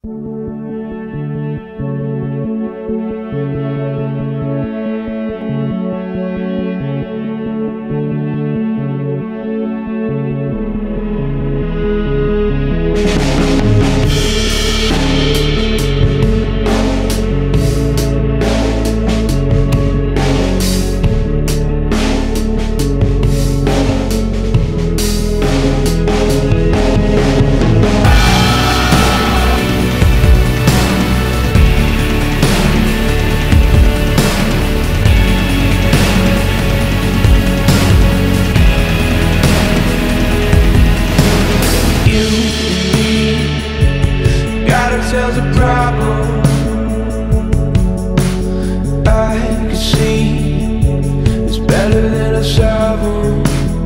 Tells a problem I can see it's better than a solve 'em.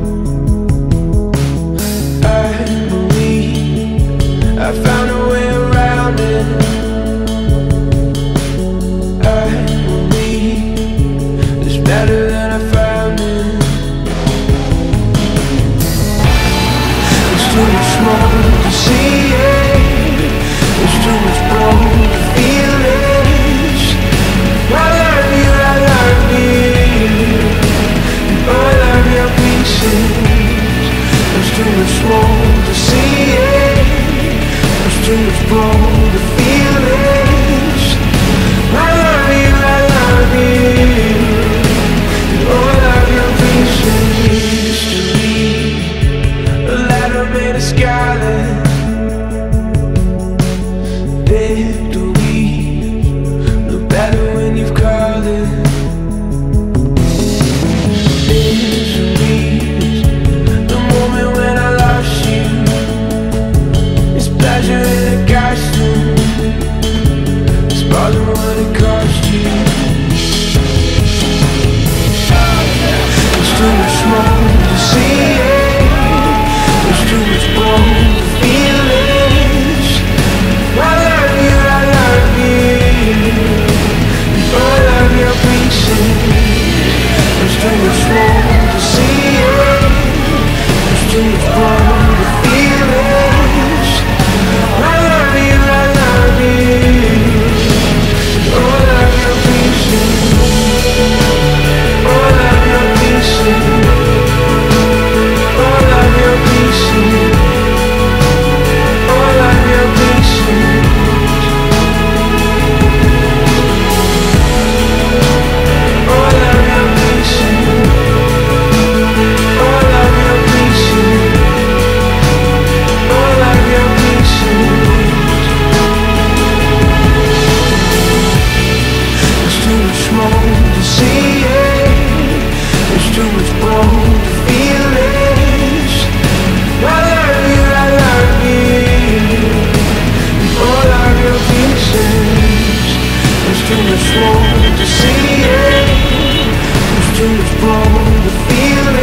I believe I found a way around it. I believe it's better than I found it. It's too much more to see it. There's too much broken feelings. I love you, I love you. Oh, I love your pieces. There's too much more to see it. There's too much broken feelings. I love you, I love you. Oh, I love your pieces. Used to be a letter made of scarlet. Victory, look better when you've called it. Misery, the moment when I lost you. It's pleasure in a costume. It's more than what it cost you. There's too much more to see it. There's too much more to feel it. There's too much more to see it. There's too much more to feel it. I love you, I love you. Oh, I love your pieces. Oh, I love your pieces. Oh, I love your pieces. Oh, I love your pieces. Too much more to see it. There's too much more to feel it.